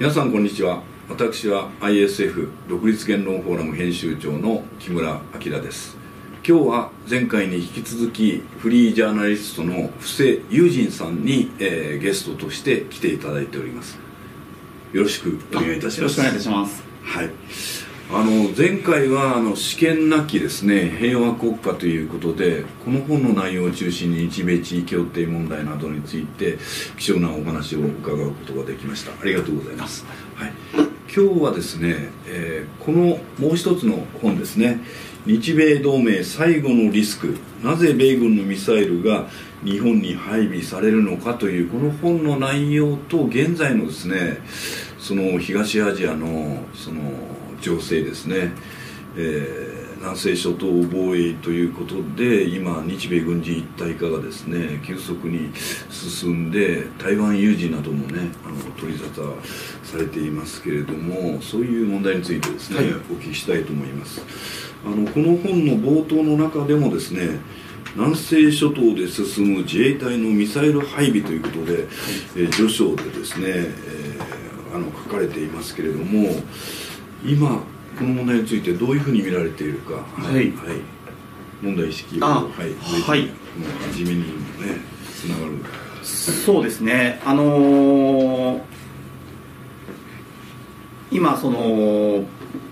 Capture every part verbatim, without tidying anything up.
皆さんこんにちは。私は アイエスエフ 独立言論フォーラム編集長の木村明です。今日は前回に引き続きフリージャーナリストの布施雄仁さんに、えー、ゲストとして来ていただいております。よろしくお願いいたします。 よろしくお願いいたします。 はい、あの前回はあの試験なきですね平和国家ということで、この本の内容を中心に日米地位協定問題などについて貴重なお話を伺うことができました。ありがとうございます。はい、今日はですね、えー、このもう一つの本ですね、日米同盟最後のリスク、なぜ米軍のミサイルが日本に配備されるのかというこの本の内容と現在のですねその東アジアのその情勢ですね、えー南西諸島防衛ということで今日米軍事一体化がですね急速に進んで台湾有事などもねあの取り沙汰されていますけれども、そういう問題についてですね、はい、お聞きしたいと思います。あのこの本の冒頭の中でもですね、南西諸島で進む自衛隊のミサイル配備ということで、はい、えー、序章でですね、えー、あの書かれていますけれども、今この問題についてどういうふうに見られているか、はいはい、問題意識を、はいはい、もう初めにもねつながる。 そうですね、あのー、今その、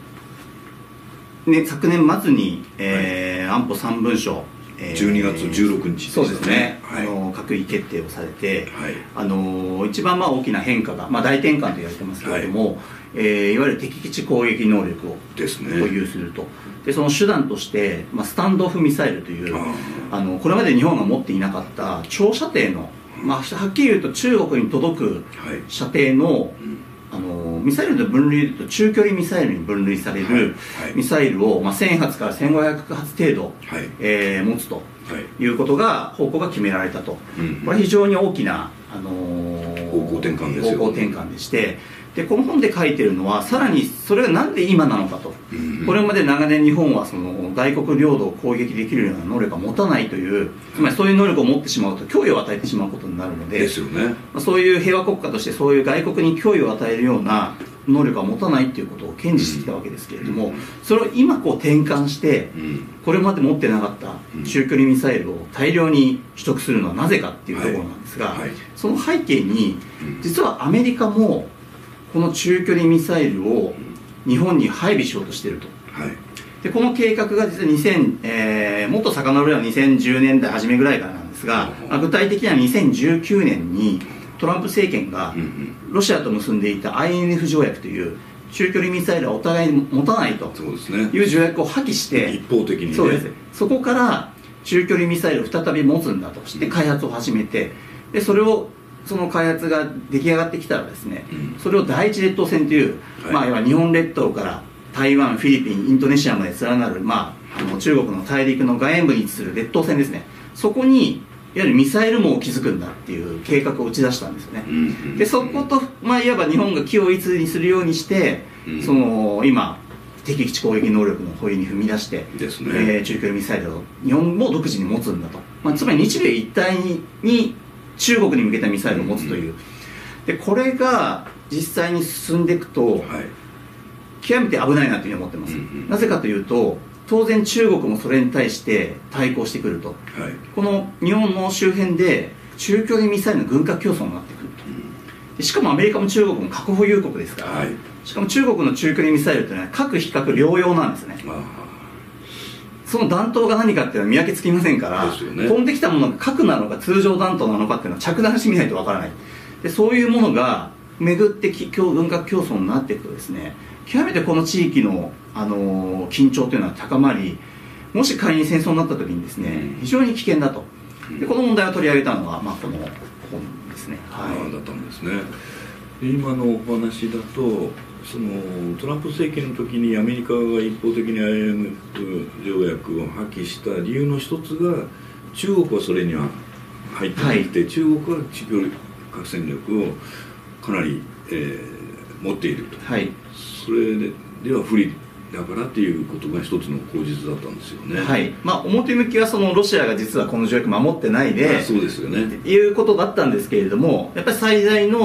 ね、昨年末に、えーはい、安保さん文書、えー、 じゅうにがつじゅうろくにちでしたね。 そうですね、はい、あの閣議決定をされて、はい、あの一番まあ大きな変化が、まあ、大転換と言われてますけれども、はい、えー、いわゆる敵基地攻撃能力を保有すると。でその手段として、まあ、スタンドオフミサイルというあのこれまで日本が持っていなかった長射程の、まあ、はっきり言うと中国に届く射程の、はい、あのミサイルの分類でいうと中距離ミサイルに分類されるミサイルを、まあ、せん発からせんごひゃく発程度、はい、えー、持つということが方向が決められたと、うん、これは非常に大きな、あのー、 方向転換ですよ。 方向転換でして、でこの本で書いてるのはさらにそれがなんで今なのかと、うんうん、これまで長年日本はその外国領土を攻撃できるような能力を持たないという、つまりそういう能力を持ってしまうと脅威を与えてしまうことになるので、 ですよね、 まあ、そういう平和国家としてそういう外国に脅威を与えるような能力を持たないということを堅持してきたわけですけれども、うん、それを今こう転換して、うん、これまで持ってなかった中距離ミサイルを大量に取得するのはなぜかっていうところなんですが、はいはい、その背景に実はアメリカもこの中距離ミサイルを日本に配備しようとしていると、はい、でこの計画が実はにせん、えー、もっと遡ればにせんじゅうねんだい初めぐらいからなんですが、まあ、具体的にはにせんじゅうきゅうねんにトランプ政権がロシアと結んでいた アイエヌエフ 条約という中距離ミサイルはお互いに持たないという条約を破棄して、 一方的にね、 そうです、そこから中距離ミサイルを再び持つんだとして開発を始めて、でそれをその開発が出来上がってきたらですね、うん、それを第一列島線という、はい、まあ、要は日本列島から台湾、フィリピン、インドネシアまで連なる、まあ、あの中国の大陸の外縁部に位置する列島線ですね、そこにいわゆるミサイル網を築くんだっていう計画を打ち出したんですよね、うん、でそこと、まあ、いわば日本が軌を一にするようにして、うん、その今敵基地攻撃能力の保有に踏み出してですね、えー、中距離ミサイルを日本も独自に持つんだと、まあ、つまり日米一体に中国に向けたミサイルを持つという、でこれが実際に進んでいくと、はい、極めて危ないなというふうに思ってます、うんうん、なぜかというと当然中国もそれに対して対抗してくると、はい、この日本の周辺で中距離ミサイルの軍拡競争になってくると、うん、でしかもアメリカも中国も核保有国ですから、はい、しかも中国の中距離ミサイルというのは核非核両用なんですね。その弾頭が何かっていうのは見分けつきませんから、ね、飛んできたものが核なのか通常弾頭なのかっていうのは着弾してみないとわからない。でそういうものが巡って軍拡競争になっていくとですね、極めてこの地域の、あのー、緊張というのは高まり、もし仮に戦争になった時にですね、非常に危険だと。でこの問題を取り上げたのが、まあ、この本ですね。 はい、だったんですね。で今のお話だとそのトランプ政権の時にアメリカが一方的に アイエヌエフ 条約を破棄した理由の一つが中国はそれには入ってなくて、はい、中国は中距離核戦力をかなり、えー、持っていると、はい、それで、では不利だからっていうことが一つの口実だったんですよね。 はい、まあ、表向きはそのロシアが実はこの条約守ってないで、 そうですよね、 いうことだったんですけれども、やっぱり最大の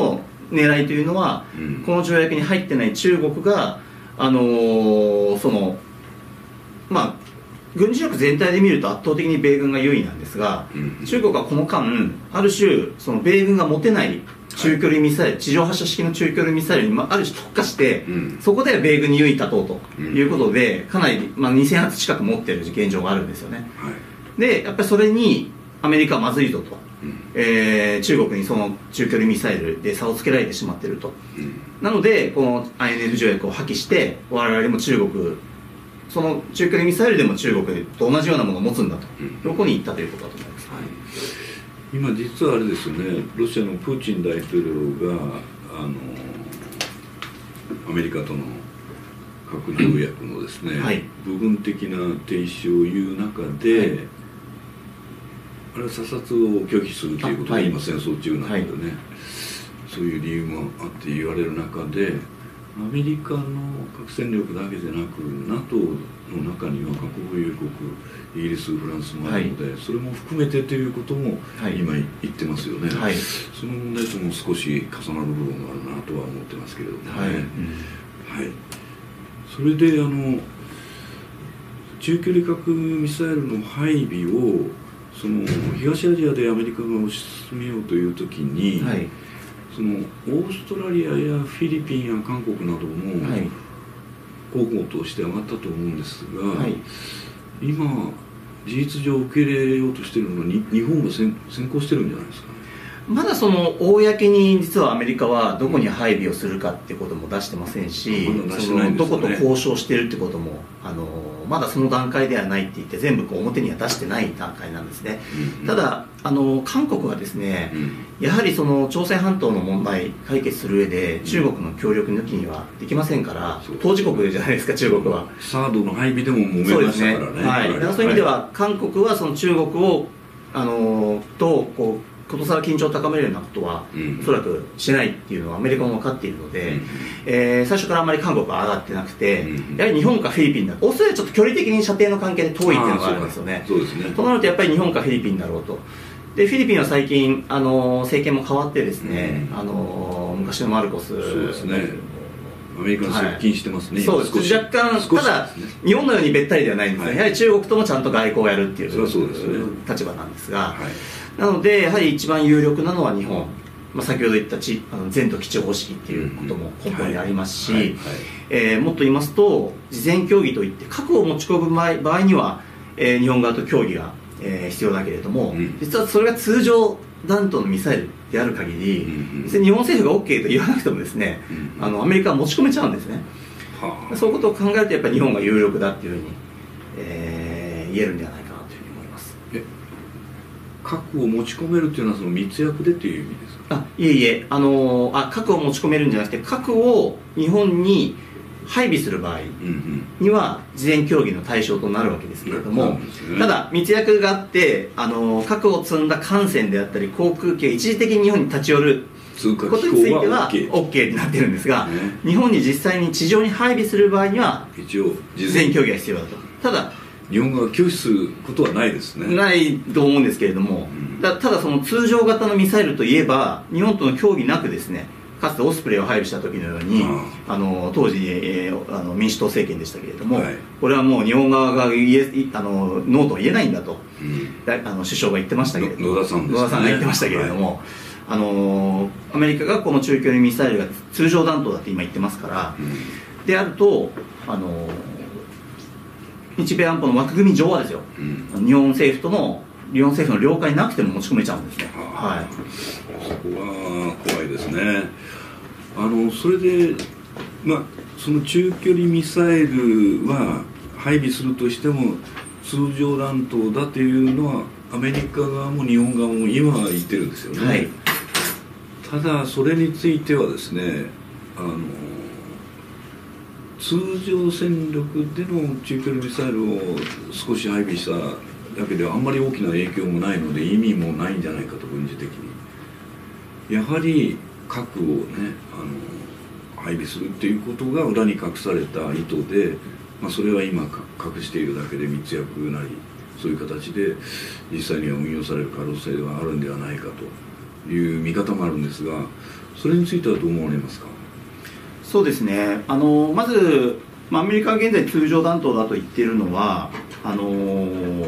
狙いというのは、うん、この条約に入ってない中国が、あのー、そのまあ軍事力全体で見ると圧倒的に米軍が優位なんですが、うん、中国はこの間ある種その米軍が持てない中距離ミサイル、はい、地上発射式の中距離ミサイルにある種特化して、うん、そこで米軍に優位立とうということで、うん、かなり、まあ、にせんはつ近く持っている現状があるんですよね、はい、でやっぱりそれにアメリカはまずいぞと、うん、えー、中国にその中距離ミサイルで差をつけられてしまっていると、うん、なのでこの アイエヌエフ 条約を破棄して我々も中国その中距離ミサイルでも中国と同じようなものを持つんだと、うん、どこに行ったということだと思います、はい、 今実はあれですよね、ロシアのプーチン大統領があのアメリカとの核条約のですね、はい、部分的な停止を言う中で、はい、あれは査察を拒否するということで、はい、今戦争中なのでね、はい、そういう理由もあって言われる中でアメリカの核戦力だけでなく NATO の中には核保有国イギリスフランスもあるので、はい、それも含めてということも今言ってますよね、はい、その問題とも少し重なる部分があるなとは思ってますけれどもね、はい、うん、はい、それであの中距離核ミサイルの配備をその東アジアでアメリカが推し進めようという時に、はい、そのオーストラリアやフィリピンや韓国なども候補として上がったと思うんですが、はい、今事実上受け入れようとしているのに日本が先行してるんじゃないですかね。 まだその公に実はアメリカはどこに配備をするかってことも出してませんし、そのどこと交渉してるってこともあのまだその段階ではないって言って全部こう表には出してない段階なんですね、うんうん、ただあの韓国はですね、うん、やはりその朝鮮半島の問題解決する上で中国の協力抜きにはできませんから、うん、当事国じゃないですか中国は。 サードの配備でも揉めましたからね。そうですね、はい、だからそういう意味では韓国はその中国をあのとこうことさら緊張を高めるようなことは、うん、おそらくしないっていうのはアメリカも分かっているので、うん、えー、最初からあんまり韓国は上がってなくて、うん、やはり日本かフィリピンだ、オーストラリアちょっと距離的に射程の関係で遠いっていうのがあるんですよね。 そうですね。 となるとやっぱり日本かフィリピンだろうと。でフィリピンは最近あの政権も変わってですね、うん、あの昔のマルコス、 そうですね、アメリカに接近してますね、はい、 そうです。若干、ただ、日本のようにべったりではないんですね、はい、やはり中国ともちゃんと外交をやるっていう、そうですね、立場なんですが、はい、なので、やはり一番有力なのは日本、まあ、先ほど言ったちあの全土基地方式っていうことも根本にありますし、もっと言いますと、事前協議といって、核を持ち込む場合場合には、えー、日本側と協議が、えー、必要だけれども、うん、実はそれが通常弾頭のミサイルである限り、うんうん、別に日本政府が OK と言わなくてもですね、うんうん、あのアメリカは持ち込めちゃうんですね、はあ、そういうことを考えるとやっぱり日本が有力だっていうふうに、えー、言えるんじゃないかなというふうに思います。 え核を持ち込めるっていうのはその密約でっていう意味ですか。 あいえいえ、あのー、あ核を持ち込めるんじゃなくて核を日本に配備する場合には事前協議の対象となるわけですけれども、ね、ただ密約があってあの核を積んだ艦船であったり航空機が一時的に日本に立ち寄ることについては OK になってるんですが、ね、日本に実際に地上に配備する場合には一応事前協議が必要だと。ただ日本側が拒否することはないですね。 ないと思うんですけれども、うん、た, ただその通常型のミサイルといえば日本との協議なくですね、かつてオスプレイを配備した時のように、ああの当時、えー、あの民主党政権でしたけれども、はい、これはもう日本側が言えあのノーと言えないんだと、うん、あの首相が言ってましたけれども、 野田さんですね、 野田さんが言ってましたけれども、はい、あのアメリカがこの中距離ミサイルが通常弾頭だって今言ってますから、うん、であるとあの日米安保の枠組み上はですよ、うん、日本政府との日本政府の了解なくても持ち込めちゃうんですね。はい、 そこは怖いですね。あのそれで、まあ、その中距離ミサイルは配備するとしても通常弾頭だというのはアメリカ側も日本側も今は言ってるんですよね、はい、ただそれについてはですね、あの通常戦力での中距離ミサイルを少し配備しただけではあんまり大きな影響もないので意味もないんじゃないかと、軍事的にやはり核をねあの配備するっていうことが裏に隠された意図で、まあ、それは今隠しているだけで密約なりそういう形で実際には運用される可能性はあるんではないかという見方もあるんですが、 それについてはどう思われますか？ そうですね、あのまず、まあ、アメリカは現在通常弾頭だと言っているのは、あのー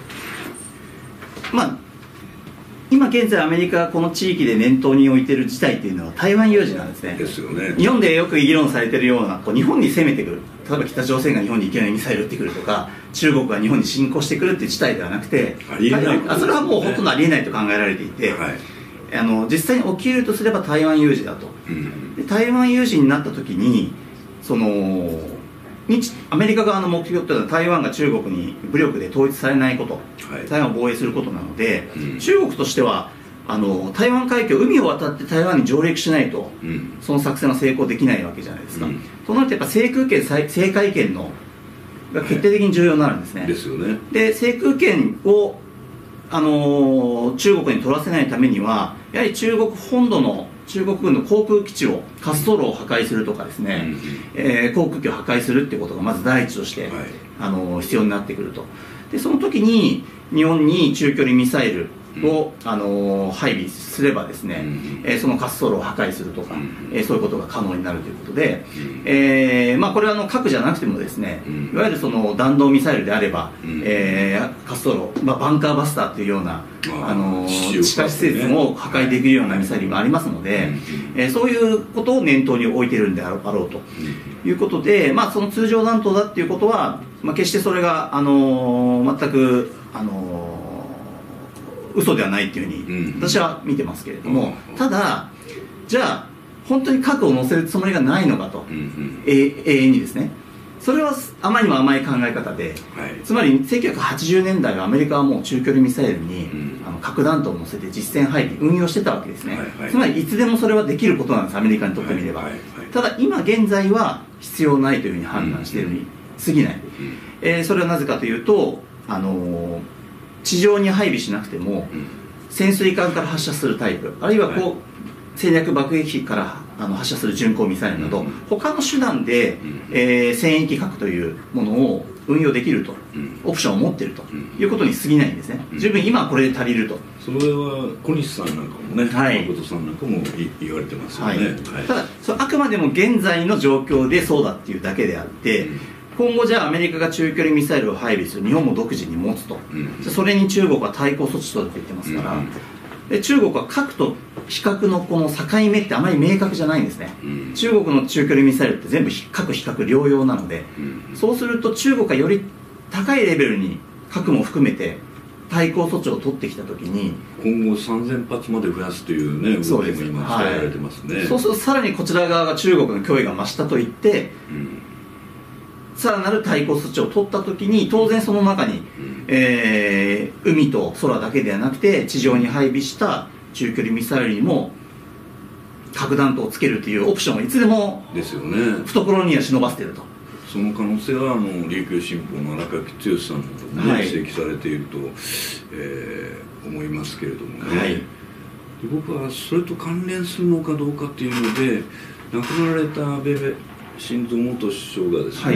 まあ、今現在アメリカがこの地域で念頭に置いている事態というのは台湾有事なんですね。 ですよね。 日本でよく議論されているようなこう日本に攻めてくる、例えば北朝鮮が日本にいきなりミサイル撃ってくるとか、中国が日本に侵攻してくるっていう事態ではなくて、 ありえないことですね。 あそれはもうほとんどありえないと考えられていて、 はい、 あの実際に起きるとすれば台湾有事だと、うん、で台湾有事になった時にその日アメリカ側の目標というのは台湾が中国に武力で統一されないこと、はい、台湾を防衛することなので、うん、中国としてはあの台湾海峡、海を渡って台湾に上陸しないと、うん、その作戦は成功できないわけじゃないですか、うん、となるとやっぱ制空権、制海権のが決定的に重要になるんですね、 はい、ですよね。 で制空権をあのー、中国に取らせないためにはやはり中国本土の中国軍の航空基地を滑走路を破壊するとかですね、うん、えー、航空機を破壊するっていうことがまず第一として、はい、あのー、必要になってくると。でその時に日本に中距離ミサイルを、うん、あのー、配備すればですね、うん、えー、その滑走路を破壊するとか、うん、えー、そういうことが可能になるということで、うん、えーまあ、これはあの核じゃなくてもですね、うん、いわゆるその弾道ミサイルであれば、うん、えー、滑走路、まあ、バンカーバスターというようなあのー、地下施設も破壊できるようなミサイルもありますので、うん、えー、そういうことを念頭に置いているんであろうということで、まあ、その通常弾頭だっていうことは、まあ、決してそれが、あのー、全く、あのー嘘ではないっていうふうに私は見てますけれども、うん、ただじゃあ本当に核を載せるつもりがないのかと、うんうん、永遠にですね、それはあまりにも甘い考え方で、はい、つまりせんきゅうひゃくはちじゅうねんだいはアメリカはもう中距離ミサイルに、うん、あの核弾頭を載せて実戦配備運用してたわけですね、はいはい、つまりいつでもそれはできることなんです、アメリカにとってみれば、はいはいはい、ただ今現在は必要ないというふうに判断しているに過ぎない、うんうん、えー、それはなぜかというと、あのー地上に配備しなくても、うん、潜水艦から発射するタイプ、あるいはこう、はい、戦略爆撃機からあの発射する巡航ミサイルなど、うん、他の手段で、うん、えー、戦域核というものを運用できると、うん、オプションを持っているということに過ぎないんですね、うん、十分今はこれで足りると。 それは小西さんなんかもね、 はい、 誠さんなんかも言われてますよね、はいはい、 ただそれあくまでも現在の状況でそうだっていうだけであって、うん、今後じゃあアメリカが中距離ミサイルを配備する、日本も独自に持つと、うん、それに中国は対抗措置とって言ってますから、うん、で中国は核と非核のこの境目ってあまり明確じゃないんですね、うん、中国の中距離ミサイルって全部核非核両用なので、うん、そうすると中国がより高いレベルに核も含めて対抗措置を取ってきたときに今後さんぜんはつまで増やすというね動きも今伝えられてますね、はい、 そうするとさらにこちら側が中国の脅威が増したと言って、うん、さらなる対抗措置を取ったときに当然その中に、うん、えー、海と空だけではなくて地上に配備した中距離ミサイルにも核弾頭をつけるというオプションをいつでも懐には忍ばせていると。 その可能性はあの琉球新報の荒垣剛さんなども、ね、はい、指摘されていると、えー、思いますけれどもね、はい、で僕はそれと関連するのかどうかっていうので亡くなられた安倍晋三元首相がですね、はい、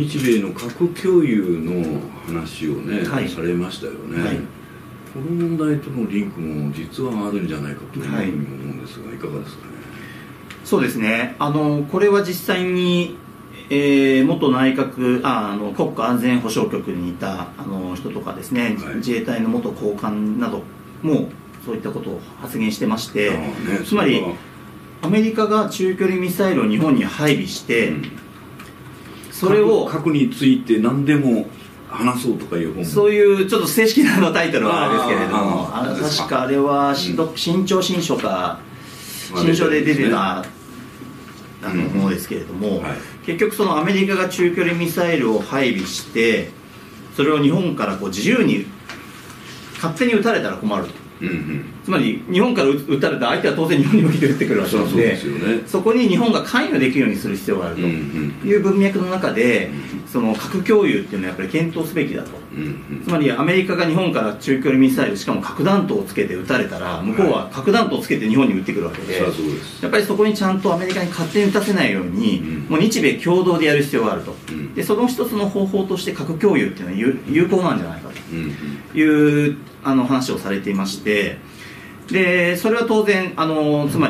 日米の核共有の話をね、はい、されましたよね、はい、この問題とのリンクも実はあるんじゃないかというふうに思うんですが、いかがですかね。 そうですね、あのこれは実際にえー、元内閣ああの国家安全保障局にいたあの人とかですね、はい、自衛隊の元高官などもそういったことを発言してまして、ね、つまりアメリカが中距離ミサイルを日本に配備して、うん、それを核について何でも話そうとかいう本そういうちょっと正式なのタイトルはあれですけれども、ああ確かあれは、うん、新潮新書か新書で出てたあのものですけれども、はい、結局そのアメリカが中距離ミサイルを配備してそれを日本からこう自由に勝手に撃たれたら困ると、うんうん、つまり日本から撃たれた相手は当然日本に向けて撃ってくるわけなので、 そうですよね、そこに日本が関与できるようにする必要があるという文脈の中で、その核共有っていうのはやっぱり検討すべきだと、うんうん、つまりアメリカが日本から中距離ミサイルしかも核弾頭をつけて撃たれたら向こうは核弾頭をつけて日本に撃ってくるわけで、はい、やっぱりそこにちゃんとアメリカに勝手に撃たせないように、うん、もう日米共同でやる必要があると、うん、でその一つの方法として核共有っていうのは有、有効なんじゃないかという、うん、あの話をされていまして、でそれは当然あのつまり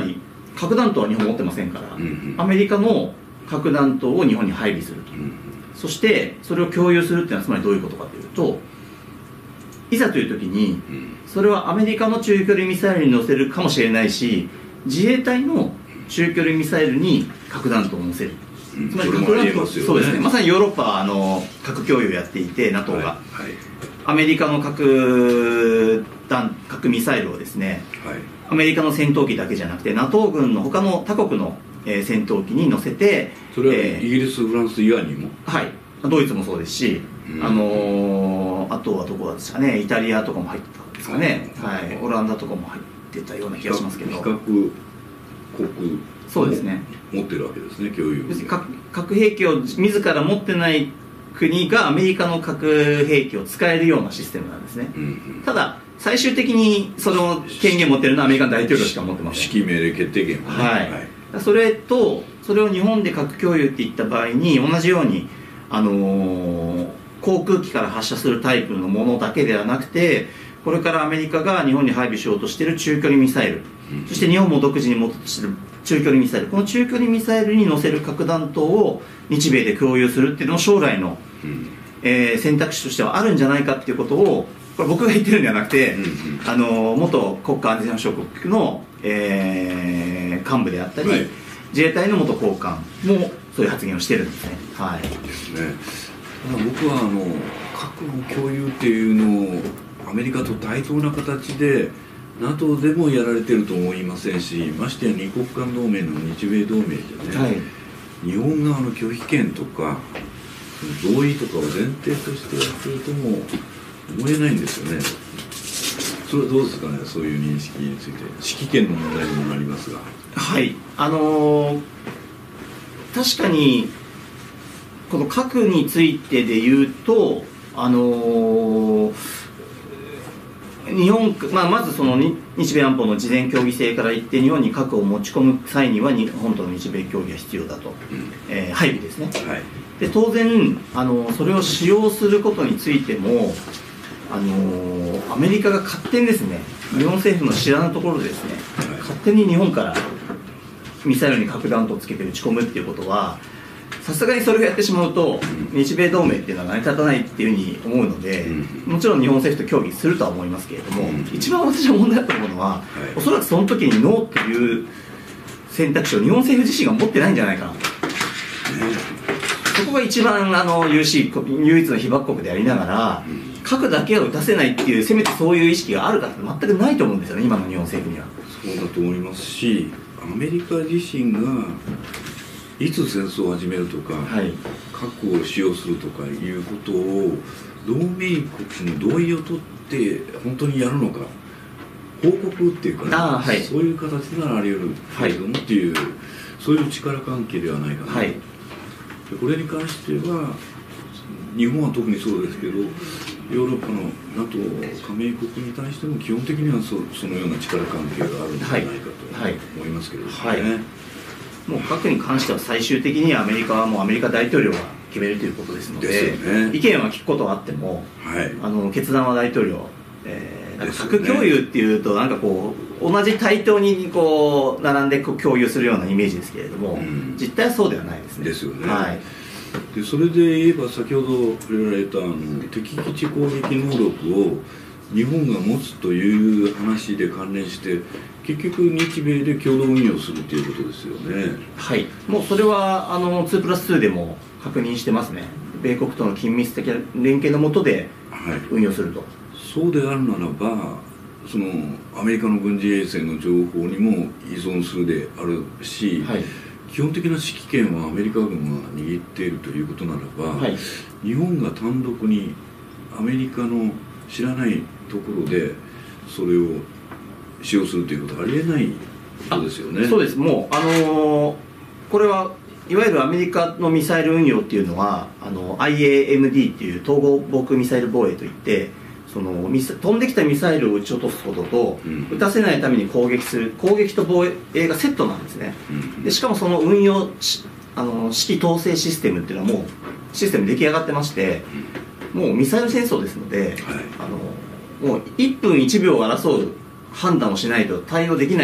核弾頭は日本持ってませんから、 うんうん、 アメリカの核弾頭を日本に配備すると、うんうん、そしてそれを共有するっていうのはつまりどういうことかというと、いざという時にそれはアメリカの中距離ミサイルに載せるかもしれないし、自衛隊の中距離ミサイルに核弾頭を載せる、 うん、 つまり核弾頭、そうですね、まさにヨーロッパはあの核共有をやっていて ナトー が、はいはい、アメリカの核弾核ミサイルをですね、はい、アメリカの戦闘機だけじゃなくて ナトー 軍の他の他国の、えー、戦闘機に乗せて、 それはイギリス、えー、フランス以外にも、 はい、ドイツもそうですし、うん、あのー、あとはどこですかね、イタリアとかも入ってたんですかね、はい、オランダとかも入ってたような気がしますけど、 比較国そうですね、 持ってるわけですね、共有。 別に 核, 核兵器を自ら持ってない国がアメリカの核兵器を使えるようなシステムなんですね、うんうん、ただ最終的にその権限を持ってるのはアメリカの大統領しか持ってません。 指揮命令決定権はね、 はいはい、それとそれを日本で核共有っていった場合に同じように、あのー、航空機から発射するタイプのものだけではなくて、これからアメリカが日本に配備しようとしている中距離ミサイル、うん、そして日本も独自に持っている中距離ミサイル、この中距離ミサイルに載せる核弾頭を日米で共有するっていうのも将来の、うん、えー、選択肢としてはあるんじゃないかっていうことを、これ僕が言ってるんではなくて、うんうん、あの元国家安全保障局の、えー、幹部であったり、はい、自衛隊の元高官もそういう発言をしてるんですね。はい、ですね。 僕はあの核の共有っていうのをアメリカと対等な形で ナトー でもやられてると思いませんし、ましてや二国間同盟の日米同盟でね、はい、日本側の拒否権とか同意とかを前提としてやってるとも思えないんですよね。それはどうですかね、そういう認識について。指揮権の問題にもなりますが。 はい、あのー、確かにこの核についてで言うと、あのー日本、まあ、まずその日米安保の事前協議制から言って日本に核を持ち込む際には日本との日米協議が必要だと、うん、えー、配備ですね、はい、で当然あのそれを使用することについても、あのアメリカが勝手にですね、日本政府の知らぬところでですね、はい、勝手に日本からミサイルに核弾頭をつけて撃ち込むっていうことは、さすがにそれをやってしまうと、うん、日米同盟っていうのは成り立たないっていうふうに思うので、うん、もちろん日本政府と協議するとは思いますけれども、うん、一番私は問題だと思うのは、はい、おそらくその時にノーっていう選択肢を日本政府自身が持ってないんじゃないかなと、うん、そこが一番あの有し唯一の被爆国でありながら、うん、核だけは撃たせないっていう、せめてそういう意識があるかって全くないと思うんですよね、今の日本政府には。 そうだと思いますし、アメリカ自身がいつ戦争を始めるとか、はい、核を使用するとかいうことを同盟国の同意を取って本当にやるのか、報告っていうか、ね、あ、はい、そういう形ならあり得るけれどもっていう、はい、そういう力関係ではないかな、はい、でこれに関しては日本は特にそうですけど、ヨーロッパの ナトー 加盟国に対しても基本的には そ, そのような力関係があるんじゃないかと思いますけどね。はいはいはい、 もう核に関しては最終的にアメリカはもうアメリカ大統領が決めるということですの で, ですよ、ね、意見は聞くことはあっても、はい、あの決断は大統領、えー、なんか核共有っていうとなんかこう同じ対等にこう並んでこう共有するようなイメージですけれども、うん、実態はそうではないですね。 ですよね。 はい、 でそれで言えば先ほど触れられたあの敵基地攻撃能力を日本が持つという話で関連して結局日米で共同運用するということですよね。 はい、もうそれはあのツープラスツーでも確認してますね。米国との緊密的な連携の下で運用すると、はい、 そうであるならばそのアメリカの軍事衛星の情報にも依存するであるし、はい、基本的な指揮権はアメリカ軍が握っているということならば、はい、日本が単独にアメリカの知らないところでそれを使用するということはありえないことですよね。 そうです。もうあのー、これはいわゆるアメリカのミサイル運用っていうのはあの アイエーエムディー っていう統合防空ミサイル防衛といって、そのミサ飛んできたミサイルを撃ち落とすことと、うん、撃たせないために攻撃する攻撃と防衛がセットなんですね。うん、でしかもその運用あの指揮統制システムっていうのはもうシステム出来上がってまして、うん、もうミサイル戦争ですので、はい、あのもういっぷんいちびょうを争う判断をしないと対応できない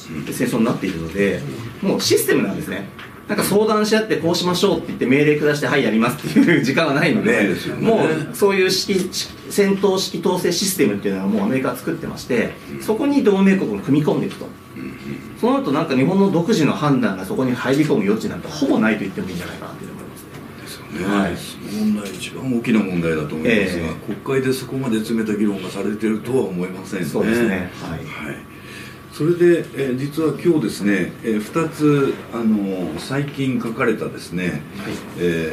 戦争になっているので、もうシステムなんですね。なんか相談し合ってこうしましょうって言って命令下してはいやりますっていう時間はないので、もうそういう指揮戦闘指揮統制システムっていうのはもうアメリカは作ってまして、そこに同盟国を組み込んでいくと。その後なんか日本の独自の判断がそこに入り込む余地なんてほぼないと言ってもいいんじゃないかなと思いますね。 ですよね、はい、その問題一番大きな問題だと思いますが、えー、国会でそこまで詰めた議論がされているとは思いませんね。 そうですね、はい、はい、 それで、えー、実は今日ですね、えー、ふたつあの最近書かれたですね、はい、え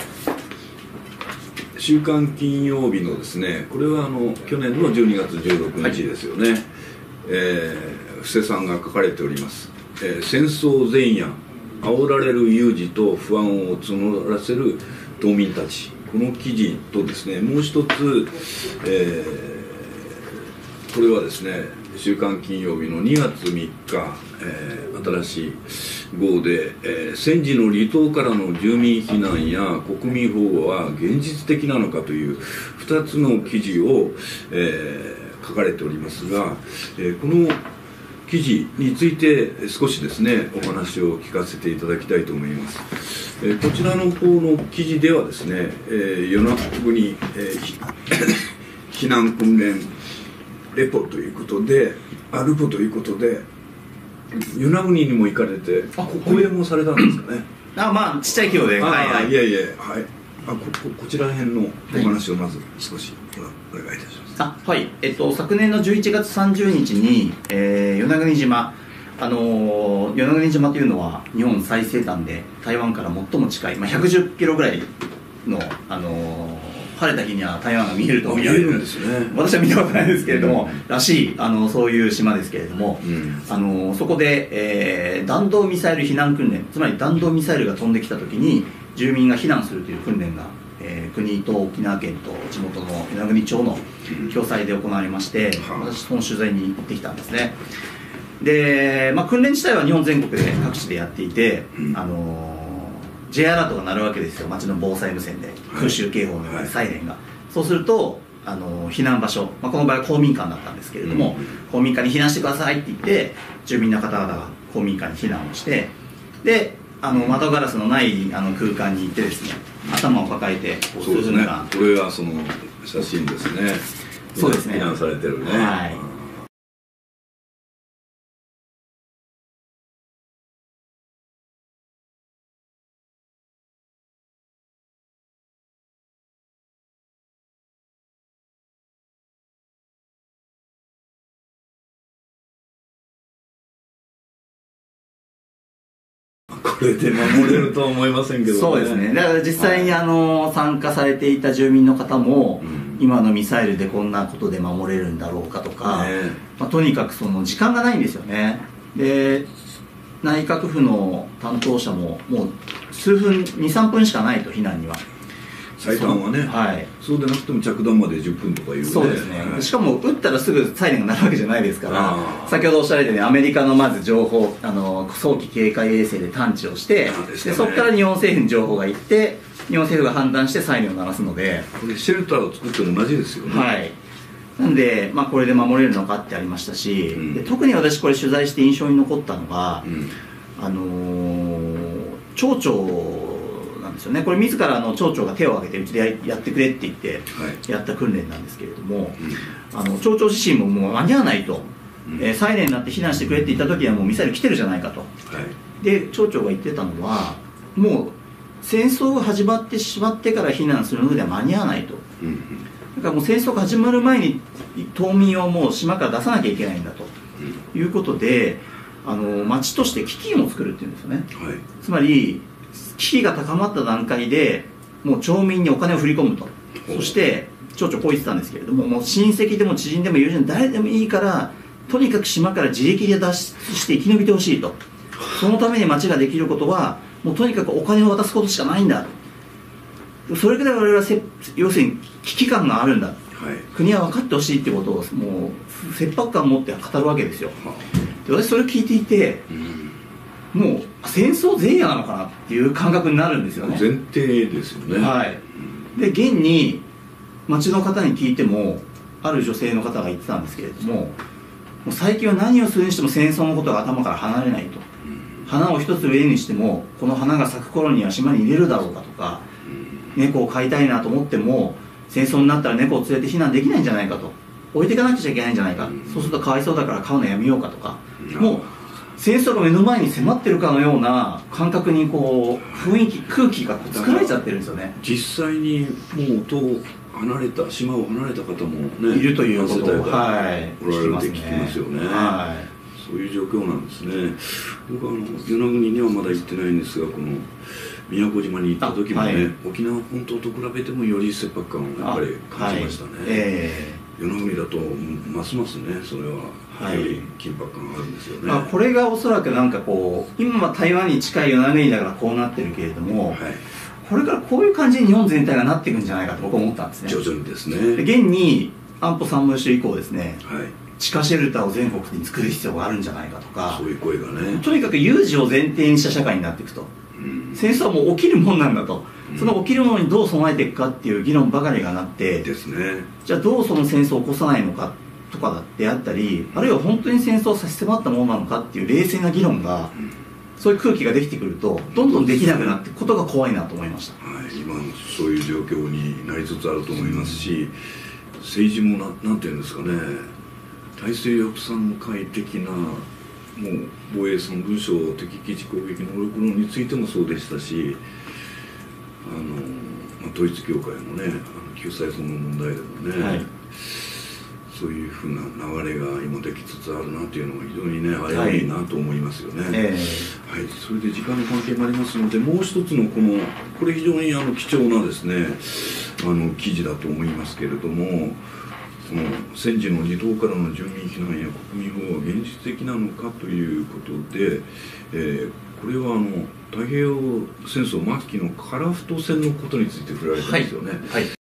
ー、週刊金曜日のですね、これはあの去年のじゅうにがつじゅうろくにちですよね、はい、えー、布施さんが書かれております、えー、戦争前夜煽られる有事と不安を募らせる島民たち、この記事とですね、もう一つ、えー、これはですね週刊金曜日のにがつみっか、えー、新しい号で、えー、戦時の離島からの住民避難や国民保護は現実的なのかというふたつの記事を、えー、書かれておりますが、えー、この記事について少しですねお話を聞かせていただきたいと思います。えー、こちらの方の記事ではですね、えー、与那国、えー、避難訓練レポということで、アルポということで、与那国にも行かれて、あ、講演もされたんですかね。 あ、まあちっちゃい規模で、 あ、はいはい、いやいや、はい、あ、こ, こ, こちら辺のお話をまず少しお願いいたします。 あ、はい、えっと昨年のじゅういちがつさんじゅうにちに、えー、与那国島、あのー、与那国島というのは日本最西端で台湾から最も近い、まあ、ひゃくじゅっキロぐらいの、あのー晴れた日には台湾が見えると見えるんですね。 私は見たことないですけれども、うん、らしいあのそういう島ですけれども、うん、あのそこで、えー、弾道ミサイル避難訓練、つまり弾道ミサイルが飛んできた時に住民が避難するという訓練が、えー、国と沖縄県と地元の与那国町の共催で行われまして、うん、私その取材に行ってきたんですね。で、まあ、訓練自体は日本全国で各地でやっていて、うん、あのJ アラートが鳴るわけですよ、町の防災無線で、空襲警報のようにサイレンが、はい、そうするとあの避難場所、まあ、この場合は公民館だったんですけれども、うん、公民館に避難してくださいって言って住民の方々が公民館に避難をして、であの窓ガラスのないあの空間に行ってですね、頭を抱えてこうそうですね、これがその写真ですね。 そうですね、 避難されてるね、 はい、 これで守れるとは思いませんけどね。 そうですね、だから実際にあの参加されていた住民の方も、うん、今のミサイルでこんなことで守れるんだろうかとか、ね、まあ、とにかくその時間がないんですよね。で内閣府の担当者ももう数分、にさんぷんしかないと、避難には最短はね、はい、そうでなくても着弾までじゅっぷんとかいうね。 そうですね、はい、しかも撃ったらすぐサイレンが鳴るわけじゃないですから、先ほどおっしゃられたようにアメリカのまず情報、あの早期警戒衛星で探知をして、で、ね、でそこから日本政府に情報がいって日本政府が判断してサイレンを鳴らすので、 これシェルターを作っても同じですよね。 はい、なんで、まあ、これで守れるのかってありましたし、うん、で特に私これ取材して印象に残ったのが、うん、あのー、町長なんですよね。これ自らの町長が手を挙げてうちでやってくれって言ってやった訓練なんですけれども、はい、あの町長自身ももう間に合わないと、うん、えー、サイレンになって避難してくれって言った時にはもうミサイル来てるじゃないかと、はい、で町長が言ってたのは、もう戦争が始まってしまってから避難するのでは間に合わないと、うん、だからもう戦争が始まる前に島民をもう島から出さなきゃいけないんだと、うん、いうことで、あの町として基金を作るっていうんですよね、はい、つまり危機が高まった段階でもう町民にお金を振り込むと、そして町長こう言ってたんですけれども、もう親戚でも知人でも友人誰でもいいから、とにかく島から自力で脱出して生き延びてほしいと、そのために町ができることはもうとにかくお金を渡すことしかないんだ、それぐらい我々はせ要するに危機感があるんだ、はい、国は分かってほしいってことをもう切迫感を持って語るわけですよ。で私それを聞いていて、うん、もう戦争前夜なのかなっていう感覚になるんですよね。 前提ですよね。 はい、で現に町の方に聞いても、ある女性の方が言ってたんですけれども、 う最近は何をするにしても戦争のことが頭から離れないと、花を一つ植えるにしてもこの花が咲く頃には島に入れるだろうかとか、猫を飼いたいなと思っても戦争になったら猫を連れて避難できないんじゃないかと、置いていかなくちゃいけないんじゃないか、そうするとかわいそうだから飼うのやめようかとか、もう戦争が目の前に迫ってるかのような感覚にこう雰囲気空気が作られちゃってるんですよね。 実際にもう音を離れた島を離れた方もねいるということを、 はい、おられるって聞きますよね。はい、そういう状況なんですね。僕はあの与那国にはまだ行ってないんですが、この宮古島に行った時もね、はい、沖縄本島と比べてもより切迫感をやっぱり感じましたね。はい、えー、与那国だとますますねそれはより緊迫感があるんですよね。 はい、これがおそらくなんかこう今は台湾に近い与那国だからこうなってるけれども、はい、これからこういう感じに日本全体がなっていくんじゃないかと僕は思ったんですね。 徐々にですね。 で現に安保三文書以降ですね、 はい、 地下シェルターを全国に作る必要があるんじゃないかとか、 そういう声がね、 とにかく有事を前提にした社会になっていくと、うん、戦争はもう起きるもんなんだと、うん、その起きるものにどう備えていくかっていう議論ばかりがなってですね。 じゃあどうその戦争を起こさないのかとかであったり、あるいは本当に戦争を差し迫ったものなのかっていう冷静な議論が、うん、そういう空気ができてくるとどんどんできなくなっていくことが怖いなと思いました。 はい、今そういう状況になりつつあると思いますし、政治もな、なんていうんですかね、体制抑散会的な、もう防衛三文書敵基地攻撃能力論についてもそうでしたし、あの、まあ、統一教会のね、あの救済法の問題でもね、はい、そういうふうな流れが今できつつあるなというのが非常にね危ういなと思いますよね。はい、えーはい、それで時間の関係もありますので、もう一つのこのこれ非常にあの貴重なですねあの記事だと思いますけれども、その戦時の離島からの住民避難や国民保護は現実的なのかということで、えー、これはあの太平洋戦争末期の樺太船のことについて触れられてますよね。はいはい、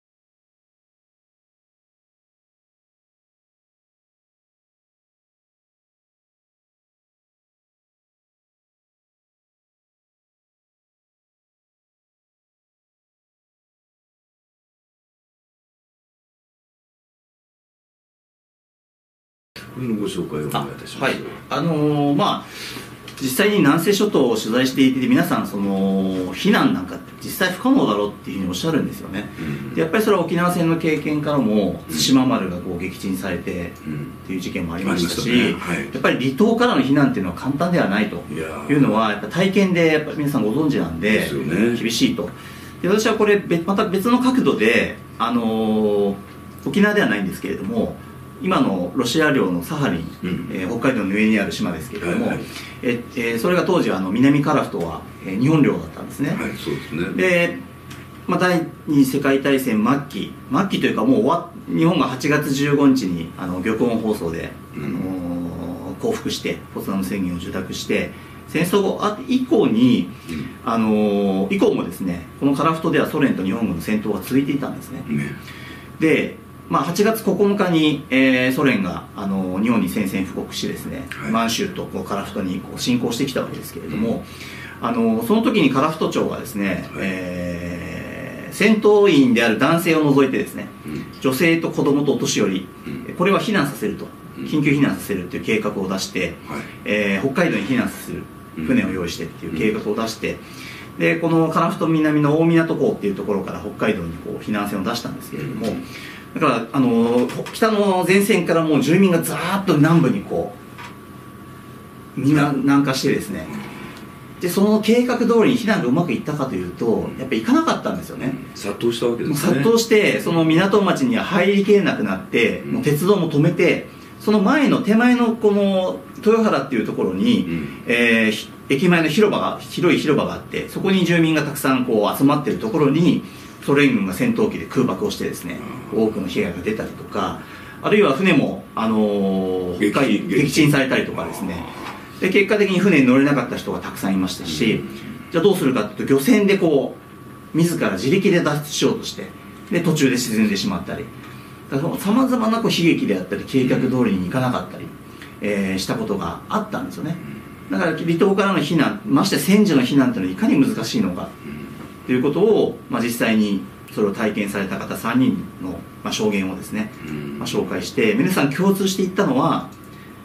これのご紹介をお願いいたします。はい、 あのー、まあ実際に南西諸島を取材していて皆さんその避難なんかって実際不可能だろうっていうふうにおっしゃるんですよね。うん、でやっぱりそれは沖縄戦の経験からも対馬丸がこう撃沈されてっていう事件もありましたし、うんねはい、やっぱり離島からの避難っていうのは簡単ではないというのはやっぱ体験でやっぱ皆さんご存知なんで、ですよね、厳しいと。で私はこれまた別の角度で、あのー、沖縄ではないんですけれども、今のロシア領のサハリン、うん、えー、北海道の上にある島ですけれども、はいはい、ええー、それが当時あの南樺太は、えー、日本領だったんですね。 はい、そうですね。 で、まあ、第二次世界大戦末期末期というかもう終わ日本がはちがつじゅうごにちにあの玉音放送で、うん、あのー、降伏してポツダム宣言を受諾して戦争後あ以降に、うん、あのー、以降もですねこの樺太ではソ連と日本軍の戦闘が続いていたんですね。ねでまあ、はちがつここのかに、えー、ソ連があの日本に宣戦布告しですね、はい、満州とこう樺太にこう侵攻してきたわけですけれども、うん、あのその時に樺太町がですね、はい、えー、戦闘員である男性を除いてですね、うん、女性と子供とお年寄り、うん、これは避難させると、緊急避難させるという計画を出して、はい、えー、北海道に避難させる船を用意してっていう計画を出して、うん、でこの樺太南の大港港っていうところから北海道にこう避難船を出したんですけれども、うん、だからあの北の前線からもう住民がザーッと南部にこうみんな南下してですね、でその計画通りに避難がうまくいったかというとやっぱり行かなかったんですよね。 殺到したわけですね。 殺到してその港町には入りきれなくなって、うん、もう鉄道も止めてその前の手前のこの豊原っていうところに、うん、えー、駅前の広場が広い広場があってそこに住民がたくさんこう集まってるところにソ連軍が戦闘機で空爆をしてですね多くの被害が出たりとか、あるいは船も、あのー、撃沈されたりとかですね、で結果的に船に乗れなかった人がたくさんいましたし、うん、じゃあどうするかというと漁船でこう自ら自力で脱出しようとしてで途中で沈んでしまったりさまざまなこう悲劇であったり計画通りにいかなかったり、えー、したことがあったんですよね。だから離島からの避難、まして戦時の避難というのはいかに難しいのかということを、まあ、実際にそれを体験された方さんにんの、まあ、証言をですね、まあ、紹介して皆さん共通していったのは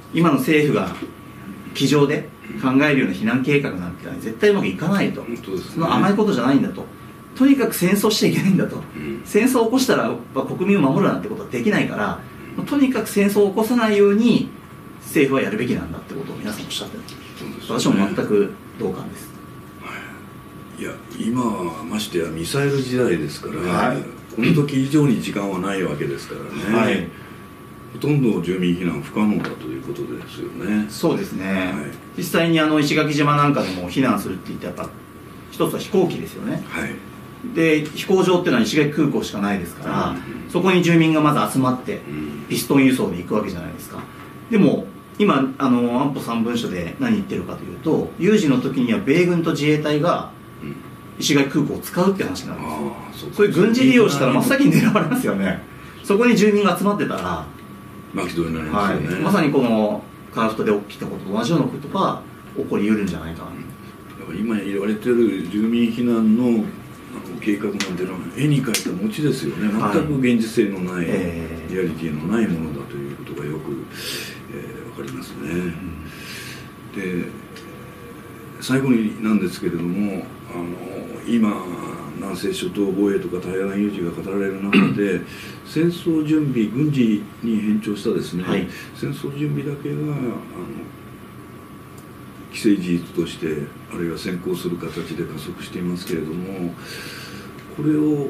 今の政府が机上で考えるような避難計画なんて絶対うまくいかないと、 本当ですね、 その甘いことじゃないんだと、とにかく戦争しちゃいけないんだと、うん、戦争を起こしたら国民を守るなんてことはできないから、とにかく戦争を起こさないように政府はやるべきなんだってことを皆さんおっしゃってる、ね、私も全く同感です。 いや、今はましてやミサイル時代ですから、 はい、 この時以上に時間はないわけですからね、はい、ほとんど住民避難不可能だということですよね。 そうですね、 はい、 実際にあの石垣島なんかでも避難するって言ってやっぱ一つは飛行機ですよね、 はい、 で飛行場っていうのは石垣空港しかないですから、うん、そこに住民がまず集まってピストン輸送で行くわけじゃないですか。でも今あの安保さん文書で何言ってるかというと、有事の時には米軍と自衛隊が石垣空港を使うって話なんですよ。そういう軍事利用したら真っ先に狙われますよね。そこに住民が集まってたら巻き添えになりますよね、 はい、まさにこのカラフトで起きたことと同じようなことが起こりうるんじゃないかな。だから今言われてる住民避難の計画なんていうのは絵に描いた餅ですよね。全く現実性のない、はい、リアリティのないものだということがよく、えー、分かりますね、うん、で最後になんですけれども、あの今南西諸島防衛とか台湾有事が語られる中で戦争準備、軍事に変調したですね、はい、戦争準備だけがあの既成事実としてあるいは先行する形で加速していますけれども、これを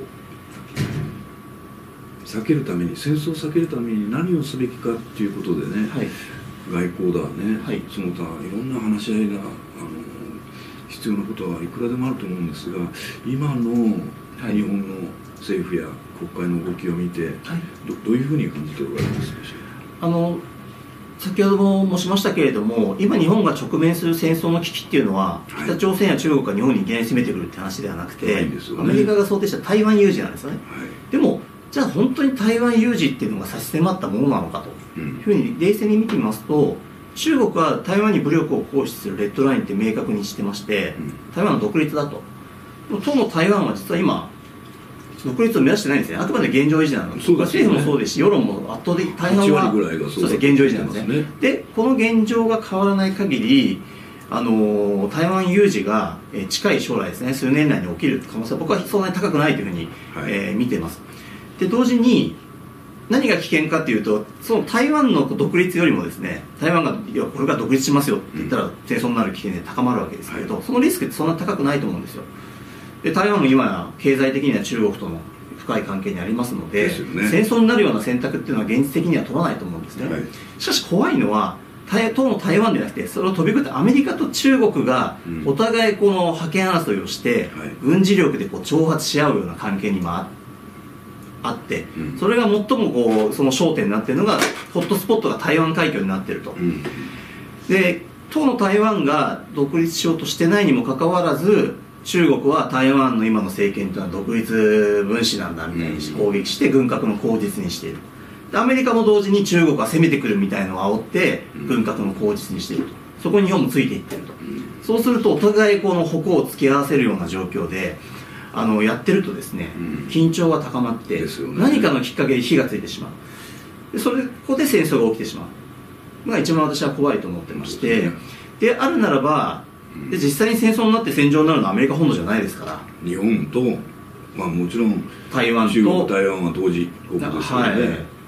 避けるために、戦争を避けるために何をすべきかっていうことでね、はい、外交だね、はい、その他いろんな話し合いがあの必要なことはいくらでもあると思うんですが、今の日本の政府や国会の動きを見て、はい、ど, どういうふうに感じておられますでしょうか。 あの先ほども申しましたけれども、今日本が直面する戦争の危機っていうのは、はい、北朝鮮や中国が日本にいきなり攻めてくるって話ではなくて、はいね、アメリカが想定した台湾有事なんですよね、はい、でもじゃあ本当に台湾有事っていうのが差し迫ったものなのかというふうに冷静に見てみますと、中国は台湾に武力を行使するレッドラインって明確にしてまして、台湾の独立だと。当の台湾は実は今独立を目指してないんですね。あくまで現状維持なので、ね、政府もそうですし世論も圧倒的大半はそうですね、現状維持なんですね。でこの現状が変わらない限り、あの台湾有事が近い将来ですね、数年内に起きる可能性は僕はそんなに高くないというふうに、はい、えー、見ています。で同時に何が危険かというと、その台湾の独立よりもですね、台湾がいやこれから独立しますよって言ったら戦争になる危険で高まるわけですけれど、はい、そのリスクってそんな高くないと思うんですよ。で台湾も今や経済的には中国との深い関係にありますの で, で、ね、戦争になるような選択っていうのは現実的には取らないと思うんですね、はい、しかし怖いのは当の台湾ではなくて、それを飛び越えてアメリカと中国がお互いこの覇権争いをして、うん、軍事力でこう挑発し合うような関係にもああって、うん、それが最もこうその焦点になっているのがホットスポットが台湾海峡になっていると、うん、で当の台湾が独立しようとしてないにもかかわらず、中国は台湾の今の政権というのは独立分子なんだみたいに攻撃して軍拡の口実にしている。でアメリカも同時に中国が攻めてくるみたいなのを煽って軍拡の口実にしていると、そこに日本もついていっていると。そうするとお互いこの矛を突き合わせるような状況であのやってるとですね、緊張が高まって、何かのきっかけで火がついてしまう。でそれここで戦争が起きてしまうのが一番私は怖いと思ってまして、であるならばで実際に戦争になって戦場になるのはアメリカ本土じゃないですから、 日本と、まあ、もちろん台湾と中国、台湾は同時国ですよね、はい、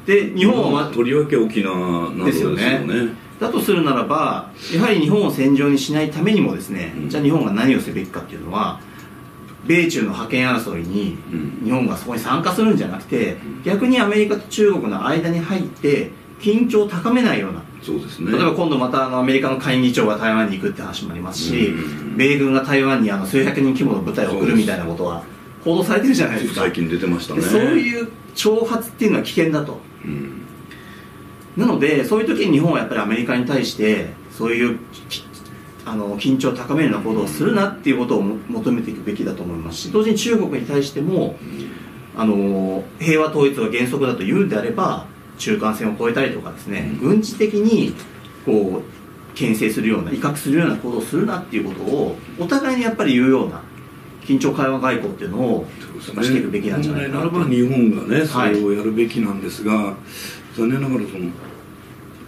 で日本は、まあ、とりわけ沖縄などですよね。ですよね。 だとするならばやはり日本を戦場にしないためにもですね、うん、じゃあ日本が何をすべきかっていうのは、米中の覇権争いに日本がそこに参加するんじゃなくて、逆にアメリカと中国の間に入って緊張を高めないような、 そうですね、 例えば今度またあのアメリカの下院議長が台湾に行くって話もありますし、うん、米軍が台湾にあの数百人規模の部隊を送るみたいなことは報道されてるじゃないですか。 最近出てましたね。 そういう挑発っていうのは危険だと、うん、なのでそういう時に日本はやっぱりアメリカに対してそういうあの緊張を高めるような行動をするなっていうことを求めていくべきだと思いますし、同時に中国に対してもあの平和統一が原則だと言うんであれば中間線を越えたりとかですね、軍事的にこう牽制するような威嚇するような行動をするなっていうことをお互いにやっぱり言うような緊張緩和外交っていうのをしていくべきなんじゃないかなと。 本来ならば日本がねそれをやるべきなんですが、はい、残念ながらその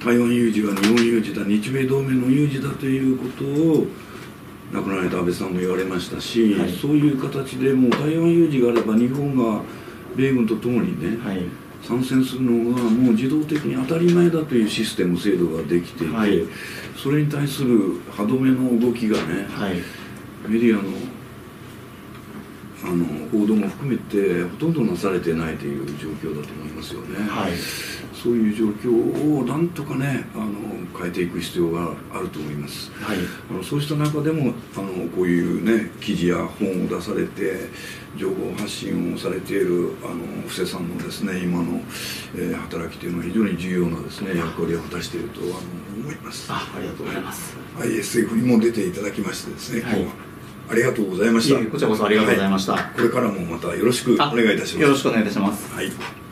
台湾有事は日本有事だ、日米同盟の有事だということを亡くなられた安倍さんも言われましたし、はい、そういう形でもう台湾有事があれば日本が米軍とともにね、はい、参戦するのがもう自動的に当たり前だというシステム制度ができていて、はい、それに対する歯止めの動きがね、はい、メディアのあの報道も含めてほとんどなされてないという状況だと思いますよね、はい、そういう状況をなんとかねあの変えていく必要があると思います、はい、あのそうした中でもあのこういうね記事や本を出されて情報発信をされているあの布施さんのですね今の、えー、働きというのは非常に重要なですね役割を果たしているとあの思います。 あ、ありがとうございます。 アイエスエフ にも出ていただきましてですね、はい、今日はありがとうございました。 こちらこそありがとうございました、 はい、これからもまたよろしくお願いいたします。 よろしくお願いいたします。 はい。